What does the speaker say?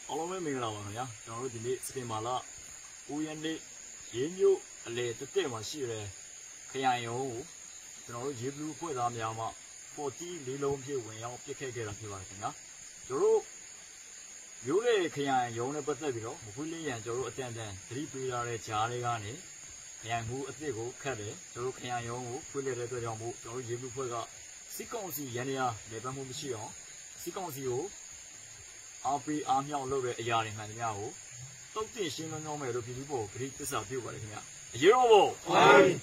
အားလုံးပဲမင်္ဂလာပါခင်ဗျာကျွန်တော်တို့ဒီနေ့စပင်မာလာဦးရန်လေးရေမျိုးအလေတက်မှာရှိတယ်ခရိုင်ရုံးကိုကျွန်တော်တို့ရေဘလူးဖွဲ့သားများမှ40လေးလုံးပြည့်ဝင်ရောက်ပြစ်ခဲ့တာဖြစ်ပါတယ်ခင်ဗျာကျွန်တော်တို့မျိုးလေခရိုင်ရုံးနဲ့ပတ်သက်ပြီးတော့မခွေးလေးရန်ကျွန်တော်တို့အတန်တန်သတိပေးထားတဲ့ဂျားလေးကနေခရိုင်မှုအစ်စ်ကိုခတ်တယ်ကျွန်တော်တို့ခရိုင်ရုံးကိုခွေးလေတဲ့အတွက်ကြောင့်မို့ကျွန်တော်တို့ရေဘလူးဖွဲ့ကစစ်ကောင်စီရန်ရာလေပတ်မှုမရှိအောင်စစ်ကောင်စီကိုအားပေးအားမြောက်လုပ်တဲ့အရာတွေမှန်သမျှကိုတုတ်တင်ရှင်းလင်းလုံးမဲ့လို့ပြည်သူ့ဘော်ဂရိတစ္ဆာပြုတ်ပါတယ်ခင်ဗျာအရေးတော်ဘော